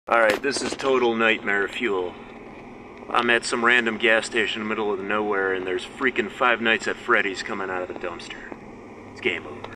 Alright, this is total nightmare fuel. I'm at some random gas station in the middle of nowhere and there's freaking Five Nights at Freddy's coming out of the dumpster. It's game over.